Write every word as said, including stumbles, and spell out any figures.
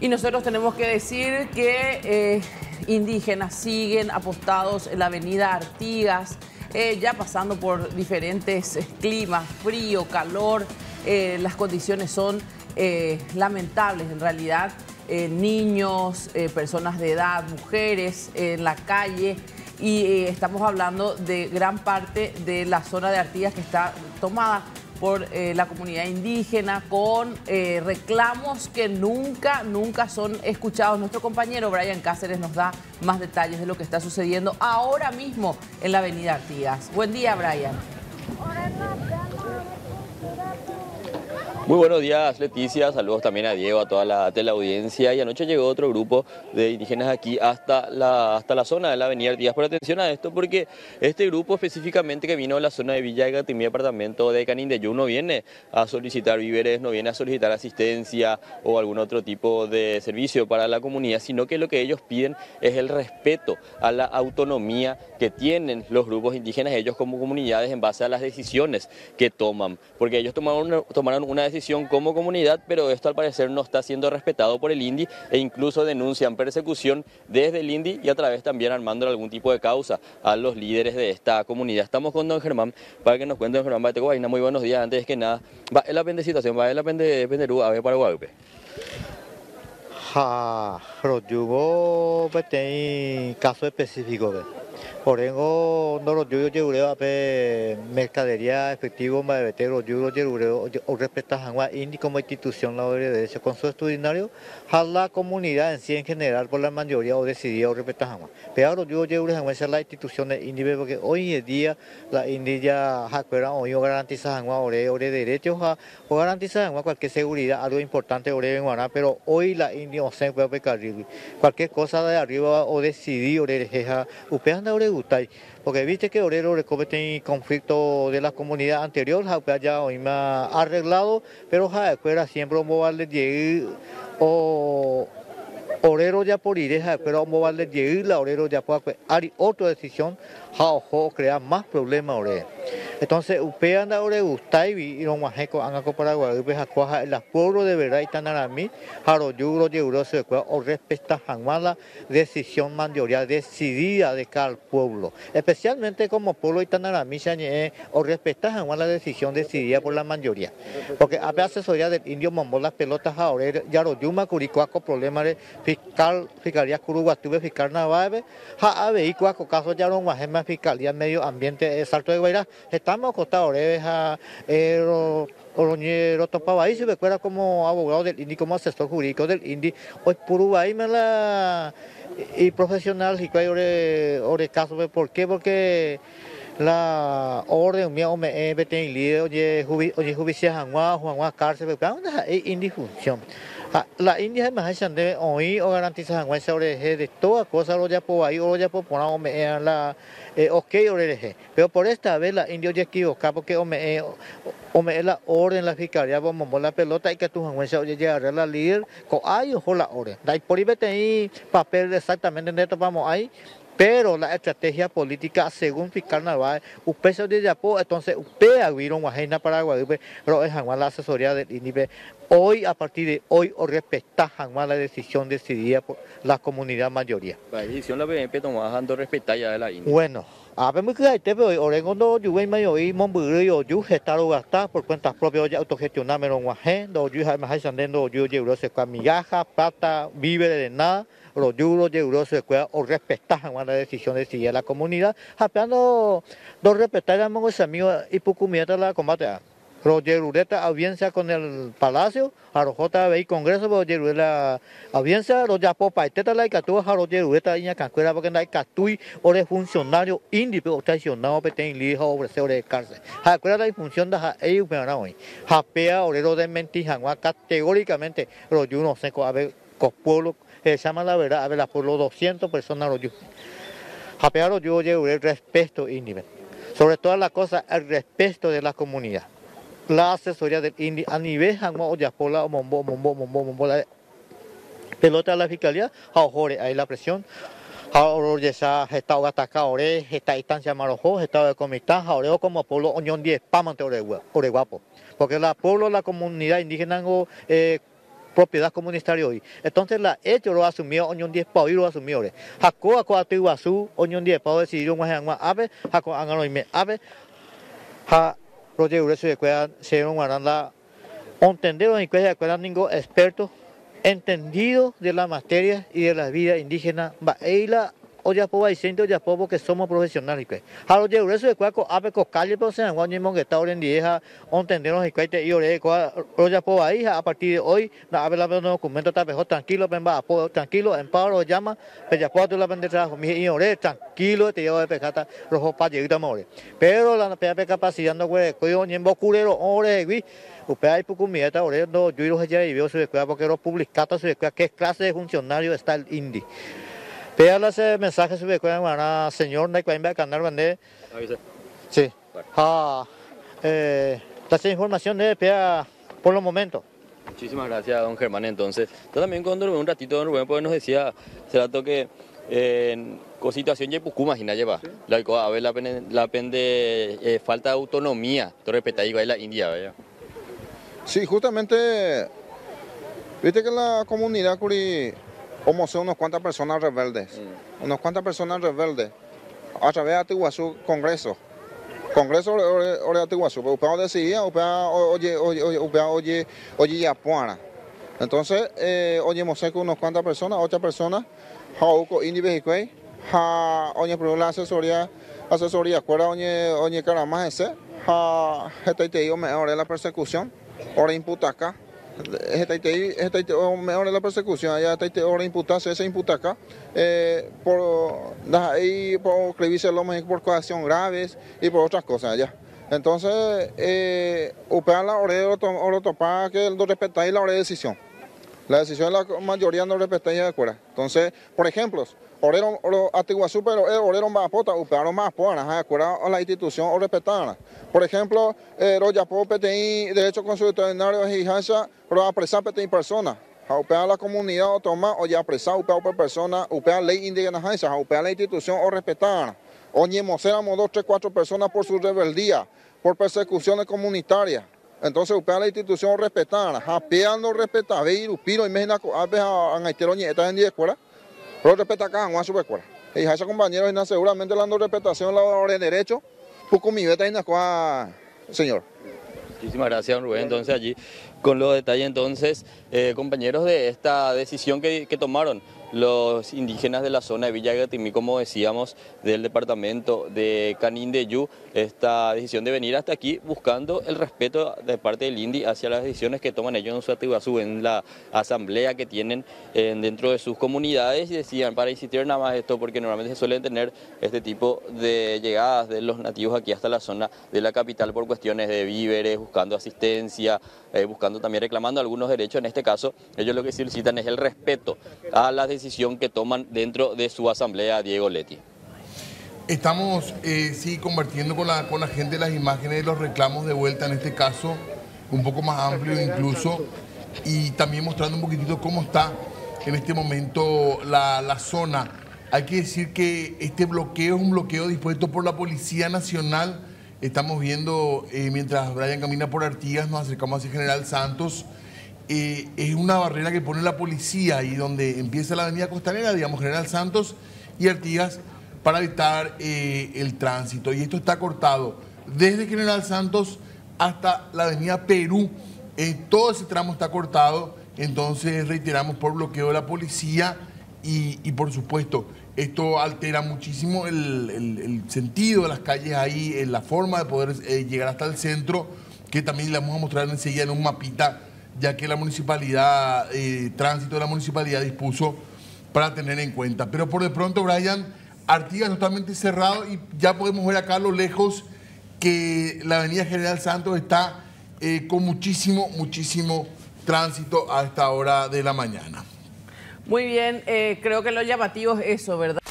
Y nosotros tenemos que decir que eh, indígenas siguen apostados en la avenida Artigas, eh, ya pasando por diferentes eh, climas, frío, calor, eh, las condiciones son eh, lamentables en realidad. Eh, niños, eh, personas de edad, mujeres eh, en la calle, y eh, estamos hablando de gran parte de la zona de Artigas que está tomada por eh, la comunidad indígena, con eh, reclamos que nunca, nunca son escuchados. Nuestro compañero Brian Cáceres nos da más detalles de lo que está sucediendo ahora mismo en la avenida Artigas. Buen día, Brian. Muy buenos días, Leticia. Saludos también a Diego, a toda la teleaudiencia. Y anoche llegó otro grupo de indígenas aquí hasta la, hasta la zona de la avenida Artigas. Pero atención a esto, porque este grupo específicamente que vino de la zona de Villa de Gatimí, departamento de Canindeyú, no viene a solicitar víveres, no viene a solicitar asistencia o algún otro tipo de servicio para la comunidad, sino que lo que ellos piden es el respeto a la autonomía que tienen los grupos indígenas, ellos como comunidades, en base a las decisiones que toman. Porque ellos tomaron una, tomaron una decisión como comunidad, pero esto al parecer no está siendo respetado por el I N D I e incluso denuncian persecución desde el I N D I y a través también armando algún tipo de causa a los líderes de esta comunidad. Estamos con don Germán para que nos cuente. Don Germán Batecobaina, muy buenos días. Antes que nada, va en la pendecitación, va en la penderú, a ver para Guadalupe. Ja, Royugo, pues hay caso específico. Por eso, no los yuyos yureo a mercadería efectivo, más de los yuyos yureo o respecto a I N D I como institución la de derecho con su estudiario, a la comunidad en sí en general por la mayoría o decidía o respecto a pero los yuyos yureo es la institución de I N D I porque hoy en día la I N D I ya jacuera hoy garantiza o de derechos o garantiza cualquier seguridad, algo importante o de pero hoy la I N D I o se puede pecar cualquier cosa de arriba o decidir o de jeja, ustedes no le gustáis, porque viste que Orero recomete conflicto de la comunidad anterior, ya hoy me ha arreglado, pero ja, fuera siempre un moverle llegar o Orero ya por ir, pero un moverle llegar la Orero ya puede hacer otra decisión, ja o crear más problemas Orero. Entonces, ustedes anda ahora gustáis y los majeco han acoparado a las pueblos de verdad y tan a mí, a los yugros y euros o respecta a la decisión mayoría decidida de cada pueblo, especialmente como pueblo y tan a mí o respecta a la decisión decidida por la mayoría, porque a asesoría del indio mambo las pelotas ahora ya los yuma curicuaco problemas de fiscal fiscalía curuguatube fiscal navabe ja a vehículo caso ya los majema fiscalía medio ambiente salto de Guairá. Estamos acostados a los topabaí, se recuerda como abogado del I N D I, como asesor jurídico del I N D I, hoy Purubaí me la y profesional y que ore caso, ¿por qué? Porque la orden mía o me vete en líder oye oye justicia Juan Juan cárcel, pero I N D I función. La India es más de hoy o garantiza sobre de toda cosa lo ya por ahí o ya por poner la ok pero por esta vez la India ya equivoca porque o me o me la orden la fiscalía vamos la pelota y que tu jueza oye llegar a la líder con ahí o la orden da por ahí vete ahí papel exactamente de esto vamos ahí. Pero la estrategia política, según fiscal Narváez, usted se de Yapó, entonces usted abrieron una agenda para Guadalupe, pero es jamás la asesoría del I N D I. Hoy, a partir de hoy, o respeta jamás la decisión decidida por la comunidad mayoría. La decisión la P M P tomó dando respetar ya de la I N D I. Bueno, a ver, muy claro, pero Orengo no, yo voy a oír, Monburio, yo gestaron gastar por cuentas propias, ya autogestionar menos una agenda, yo ya me estoy haciendo, yo llevo se con migaja, plata, víveres de nada. Los yuros de euros se pueda o respetar la decisión de seguir la comunidad, apeando dos respetar a los amigos y pucumieta la combate. Los yerureta audiencia con el palacio, a los J B I Congreso, los yerureta audiencia, los yapopa, y teta la catúa, a los yerureta y a cancuera, porque no hay catui o de funcionario índico, traicionado, peten lija o ofrecer de cárcel. Acuerda la función de ellos, pero hoy. Japea, orero de mentija, categóricamente, los yuros se a ver, con pueblo. Se llama la verdad, a ver, por los doscientas personas los yujos. Japear los yujos el respeto índice. Sobre todas las cosas, el respeto de la comunidad. La asesoría del I N D I a nivel Hanma o Yapola o Mombo, Mombo, Mombo, Mombo, la pelota de la fiscalía, ahora hay la presión. Ahora ya está estado atacado, esta instancia marojo, estado de comité, ahora como pueblo Oñón diez, pamante oreguapo. Porque la pueblo, la comunidad indígena, eh, propiedad comunitaria hoy. Entonces la hecho lo asumió oñón diez pau y lo asumió. Jaco a coatu guasu oñón diez pau decidió un guajangua ave, jaco angano y me ave, ja roger ureso de cueva se un guaranda, entendieron y cueva de cueva ningún experto entendido de la materia y de la vida indígena, va eila oya po Vicente oya po porque somos profesionales que a los de eso de cuaco ave co calle pero se han guaño mongueta oren dieja entendernos y cuete y ore oya po ahí a partir de hoy la ave la documento está mejor tranquilo pemba tranquilo en paro llama pero ya puedo la vender trabajo mi y ore tranquilo te llevo de pecata rojo pa llegar more pero la P P capacidad no güey coyo ni en bocurero ore güey usted hay poco mieta ore no yo lo ya y veo su escuela porque lo publicata su escuela qué clase de funcionario está el indi. Pégale ese mensaje sobre cuál señor no hay que canal vender. Sí. Ah, eh, esa información debe pegar por los momentos. Muchísimas gracias, don Germán. Entonces, yo también cuando un ratito, don Rubén, pues nos decía, se rato que en eh, situación de Pucú, imagina, lleva. ¿Sí? La a ver la pende, la pende eh, falta de autonomía, tú respetas igual la India, ¿verdad? Sí, justamente, viste que la comunidad curi como son unas cuantas personas rebeldes, mm. unas cuantas personas rebeldes, a través de Atiguazú Congreso, Congreso de Atiguazú, upea decía, upea oye, oye, upea oye, oye ya puana. Entonces, eh, oye, mosé con unas cuantas personas, ocho personas, jauco indi bejicuey, ja, oye, por la asesoría, asesoría, cuera oye, oye, caramás ese, ja, este te digo, me ahora la persecución, ahora imputa acá. Esta mejor la persecución, allá está ahora imputarse, ese imputa acá, eh, por, ahí, por escribirse por coacción graves y por otras cosas allá. Entonces, eh, upea la hora de topar que el respetar la hora de decisión. La decisión de la mayoría no respeta de acuerdo. Entonces, por ejemplo, orero Atiguazú, pero el orero más pota, upearon más poanas, de acuerdo a la institución o respetarla. Por ejemplo, eh, Royapo P T I, Derecho Constitucional y Hijanza, pero apresar P T I persona. Upea la comunidad o toma o ya apresar upea por persona, upea ley indígena Hijanza, upea la institución o respetarla. Oye, mocéramos dos, tres, cuatro personas por su rebeldía, por persecuciones comunitarias. Entonces, upea la institución respetada, japeando respetar, ve y upiro y me a a ngaiteroñe esta en diez escuela, pero respeta acá, no a su escuela. Y a esos compañeros seguramente dando respetación a la hora de derecho, poco mi beta en la señor. Muchísimas gracias, Rubén. Entonces, allí con los detalles, entonces, eh, compañeros, de esta decisión que, que tomaron los indígenas de la zona de Villa Gatimí, como decíamos, del departamento de Canindeyú, esta decisión de venir hasta aquí buscando el respeto de parte del INDI hacia las decisiones que toman ellos en su Atiguazú, en la asamblea que tienen eh, dentro de sus comunidades, y decían, para insistir nada más esto, porque normalmente se suelen tener este tipo de llegadas de los nativos aquí hasta la zona de la capital por cuestiones de víveres, buscando asistencia, eh, buscando también reclamando algunos derechos. En este caso, ellos lo que solicitan es el respeto a las decisión que toman dentro de su asamblea, Diego Leti. Estamos, eh, sí, compartiendo con la, con la gente las imágenes de los reclamos de vuelta, en este caso, un poco más amplio incluso, y también mostrando un poquitito cómo está en este momento la, la zona. Hay que decir que este bloqueo es un bloqueo dispuesto por la Policía Nacional. Estamos viendo, eh, mientras Brian camina por Artigas, nos acercamos hacia General Santos. Eh, es una barrera que pone la policía y donde empieza la avenida Costanera, digamos General Santos y Artigas, para evitar eh, el tránsito. Y esto está cortado desde General Santos hasta la avenida Perú. Eh, todo ese tramo está cortado, entonces reiteramos por bloqueo de la policía y, y por supuesto esto altera muchísimo el, el, el sentido de las calles ahí, eh, la forma de poder eh, llegar hasta el centro, que también le vamos a mostrar enseguida en un mapita, ya que la municipalidad, eh, tránsito de la municipalidad dispuso para tener en cuenta. Pero por de pronto, Brian, Artigas totalmente cerrado y ya podemos ver acá a lo lejos que la avenida General Santos está eh, con muchísimo, muchísimo tránsito a esta hora de la mañana. Muy bien, eh, creo que lo llamativo es eso, ¿verdad?